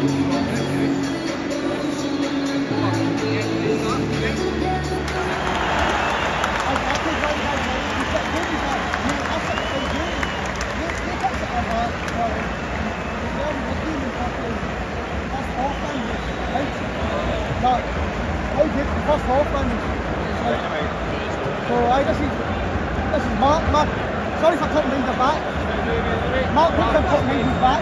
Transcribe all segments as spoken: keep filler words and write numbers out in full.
So I this is this is Mark. Mark, sorry for cutting these back. Mark picks up cutting these back.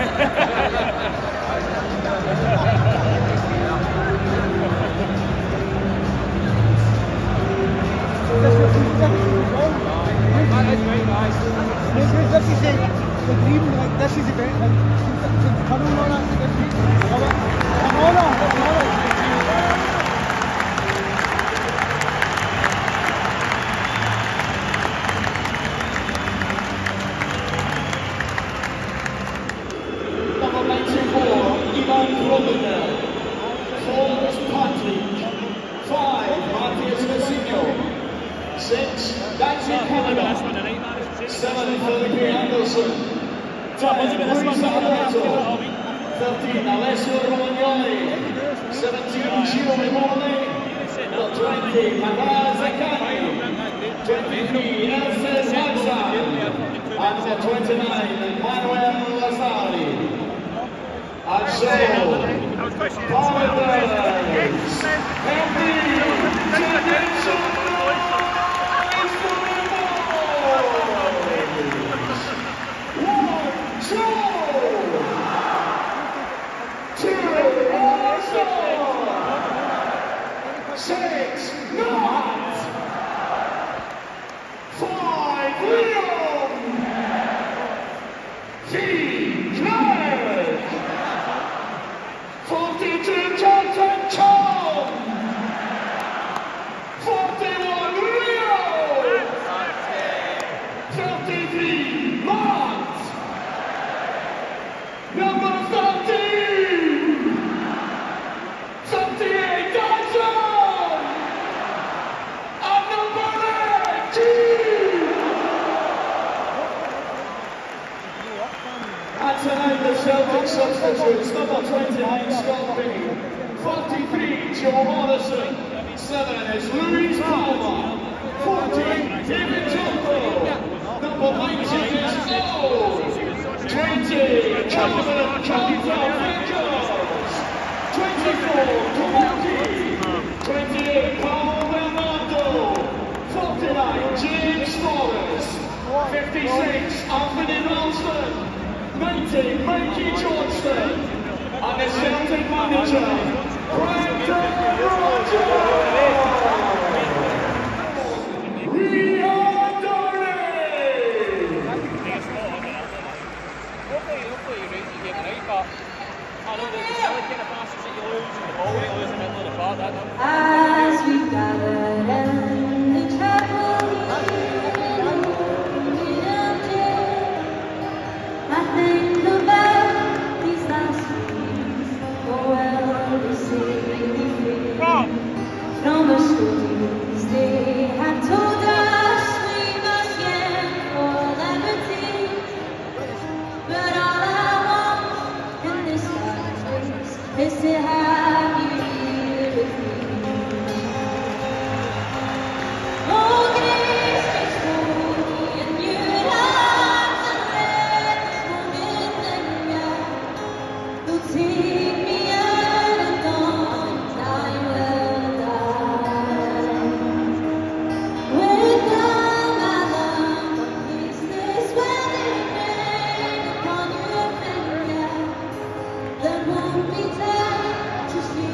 This is this is the the dream. Like this is the great like the tunnel on it. This is an honour. It's an honour. Six, Dancy Canada. Seven, Felipe Anderson. Ten, Luis Alberto. Thirteen, Alessio Romagnoli. Seventeen, Giro Memoli. Twenty, Manuel Zaccani. Twenty-three, Elfes Mazza. And twenty-nine, Manuel Lazzari. And so, Paradise, Henry Jackson. Six, North. Five, Leon. Three, Drake. Forty-two, Jonathan Chong. Forty-one, Rio. Thirty-three, Mont. Number thirteen. Thirty-eight, Dyson. And tonight the Celtic substitutes, number twenty-nine, Scott Finney, forty-three, Joe Morrison, seven is Louis Palmer, fourteen, David Jumbo, number nineteen is O, twenty, Calvin Caldwell Rangers, twenty-four, Kowalski, twenty-eight, Paulo Bernardo, forty-nine, James Forrest, fifty-six, Anthony Ralston, ninety, Mikey Johnston, and the Celtic manager, Brendan Rodgers! We are done! Hopefully you're right to get it right, but I know that the silly kind of passes that you lose and the ball that you lose in the middle of the park, that don't... As we gather in the chapel, I think about these last weeks, oh well, they say we free from the stories they have told us. We must yearn for liberty, but all I want in this life is to have you here with me. Oh, grace is holy and you love. Take me out of dawn, I will die. Without my love, what is this when they rain upon your finger? That won't be time to sleep.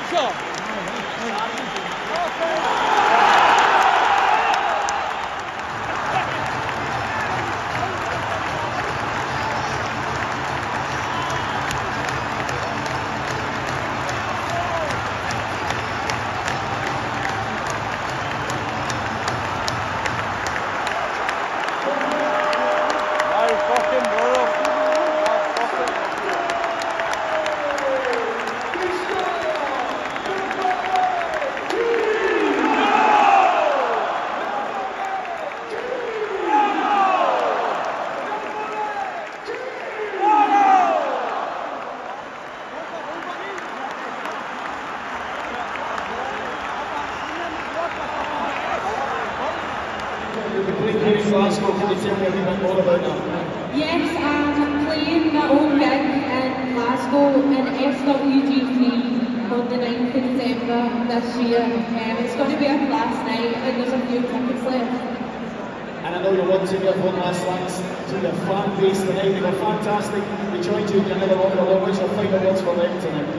Glasgow, can you tell me a wee bit more about that? Yes, I'm playing my own gig in Glasgow in S W G three on the ninth of December this year. Um, it's going to be a class night and there's a few tickets left. And I know you want to give one last thanks to the fan base tonight. They were fantastic. We joined you in another one along. What's your final words for them tonight?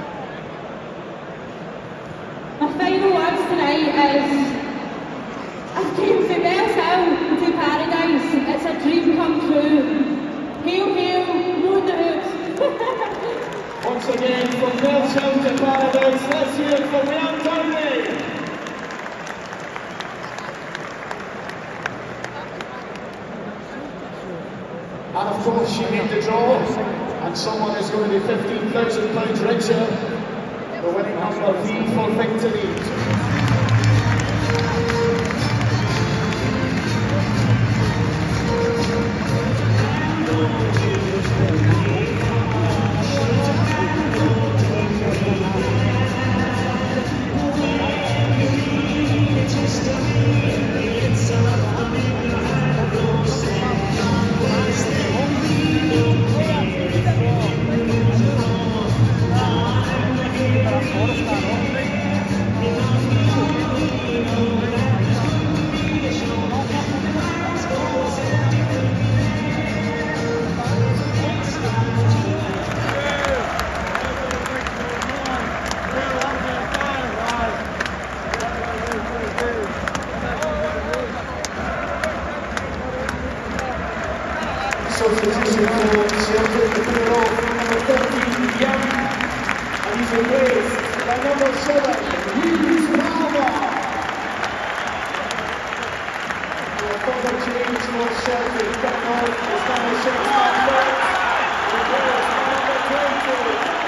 My final words tonight is I've came from Bearshill to Paradise. It's a dream come true. Hail, hail, moon the hood. Once again, from Bearshill to Paradise, let's hear it from Rhian Downey. And of course, she made the draw, and someone is going to be fifteen thousand pounds richer. The winning number V for victory. Substitution for Celtic, the player off number thirteen, Young, and he's replaced by number seven, Luis Palma. A further change for Celtic, coming on is number six, Matt Phillips, replaced by number twenty.